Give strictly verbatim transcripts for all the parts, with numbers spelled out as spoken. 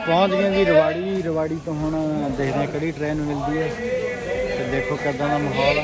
पहुँच गए जी रवाड़ी। रवाड़ी तो हुण देखते हैं किहड़ी ट्रेन मिलती है। तो देखो किदां दा माहौल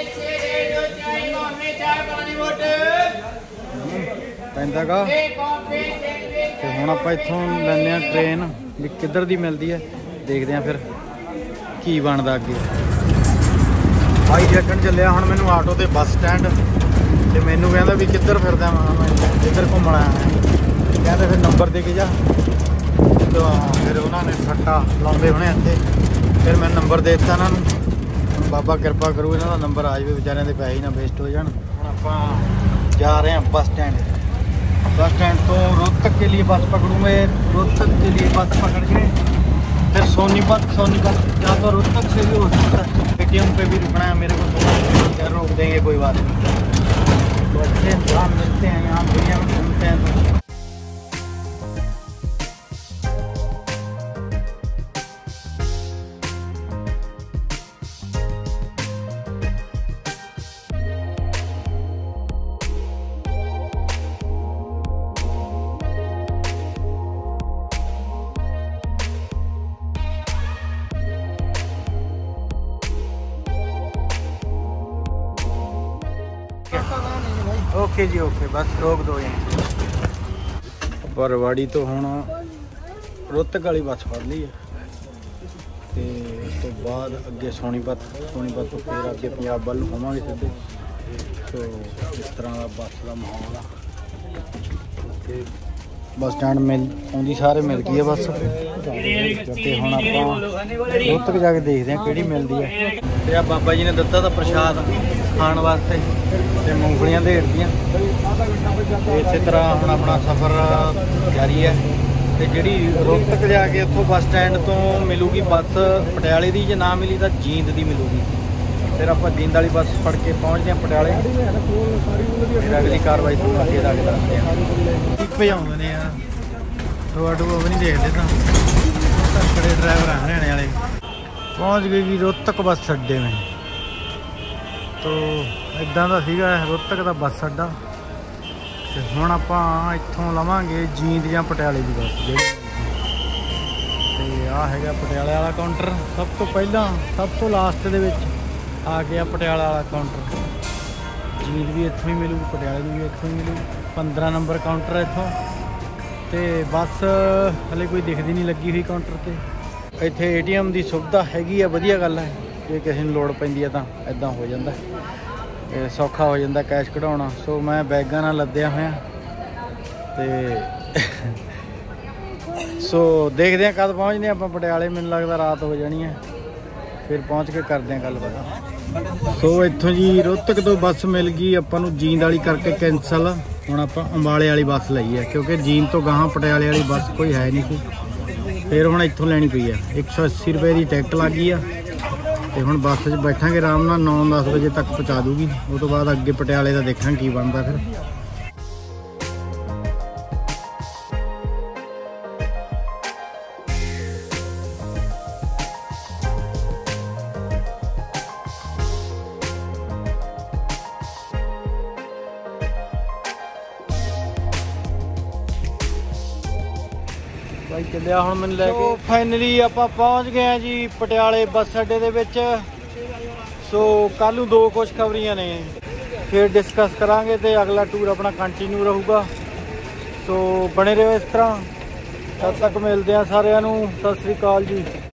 पैंदा गा। तो हुण आपां इत्थों लैंदे आ ट्रेन भी किधर दी मिलती है, देखते हैं फिर की बनदा अगे। भाई छड्डण चलिया हुण मैनूं आटो ते बस स्टैंड, ते मैनूं कहंदा भी किधर फिरदा, मैं इधर घूमण आया। कहते फिर नंबर दे के जा। तो फिर उन्होंने सट्टा लाते होने इतने, फिर मैं नंबर दे दिता इन्होंने। बाबा कृपा करू इन्हों का नंबर आ जाए, बेचारियों के पैसे ना वेस्ट हो जाए। हम आप जा रहे हैं बस स्टैंड। बस स्टैंड तो रोहतक के लिए बस पकड़ूंगे, रोहतक के लिए बस पकड़ के फिर सोनीपत, सोनीपत या तो रोहतक से भी हो सकता है। पेटीएम पे भी रुकना है मेरे को, तो रोक देंगे कोई बात नहीं। तो अच्छे इंसान मिलते हैं यहाँ दुनिया में घूमते हैं तो। ओके जी ओके, बस रोक दो यहीं पर। रवाड़ी तो हुण रोहतक वाली बस फड़ ली है, तो उस तो बाद अगे सोनीपत, सोनीपत तो फिर अगे पंजाब वाल होवांगे सीधे। तो इस तरह का बस का माहौल है। बस स्टैंड मिल आउंदी सारे मिल गई है बस। तो हुण आपां रोहतक जाके देखते हैं किहड़ी मिलती है। तो बाबा जी ने दिता था प्रशाद खाण वास्ते, तो मूंगफलियां देड़तियां। इस तरह हम अपना सफ़र जारी है। तो जी रोहतक जाके उतों बस स्टैंड तो मिलूगी बस पटियाले की, जे ना मिली तो जींद की मिलूगी। फिर आप जींद वाली बस फड़ के पहुँचते हैं पटियाले। फिर अगली कार्रवाई तो अगे तक दसते हैं। भजाते हैं यार, टोआ टूआ भी नहीं देखते तो बड़े ड्राइवर आ हरियाणे वाले। पहुँच गए जी रोहतक बस अड्डे में। तो इदां दा सीगा रोहतक का बस अड्डा। तो हुण आपां इत्थों लवांगे जींद या पटियाले की बस। तो आ हैगा पटियाले वाला काउंटर। सब तो पहला सब तो लास्ट दे विच आ गया पटियाला वाला काउंटर। जींद भी इत्थों ही मिलूगी, पटियाले की भी इत्थों ही मिलूगी। पंद्रह नंबर काउंटर है इत्थों। तो बस हले कोई दिखती नहीं लगी हुई काउंटर पर। इत्थे ए टी एम की सुविधा हैगी है, वधिया गल है। जे किसी नूं लोड़ पैंदी है तो इदां हो जाता है, सौखा हो जाता कैश कढ़ाउणा। सो मैं बैगां नाल लद्दिया होया ते सो देखते हैं कद पहुँचते हैं आप पटियाले। मैनूं लगदा रात हो जानी है, फिर पहुँच के करते हैं गल पता। सो इत्थों जी रोहतक तो बस मिल गई आपां नूं जींद वाली करके कैंसल। हुण आपां अंबाले वाली बस लई है, क्योंकि जींद तो गाहां पटियाले वाली बस कोई है नहीं सी। फिर हुण इत्थों लैनी पई है। एक सौ अस्सी रुपए की टिकट लग गई है। तो हुण बस च बैठांगे आराम नाल, नौ दस बजे तक पहुँचा दूगी। उस तो बाद अगे पटियाले का देखांगे की बनता फिर। भाई चलिया हुण मैनूं लैके। फाइनली आपां पहुँच गए हैं जी पटियाले बस अड्डे दे विच। सो कल नूं दो खुशखबरियां ने, फिर डिस्कस करांगे तो अगला टूर अपना कंटिन्यू रहूगा। सो बने रहो इस तरह। तब तक मिलते हैं सारिਆਂ ਨੂੰ। सत श्री अकाल जी।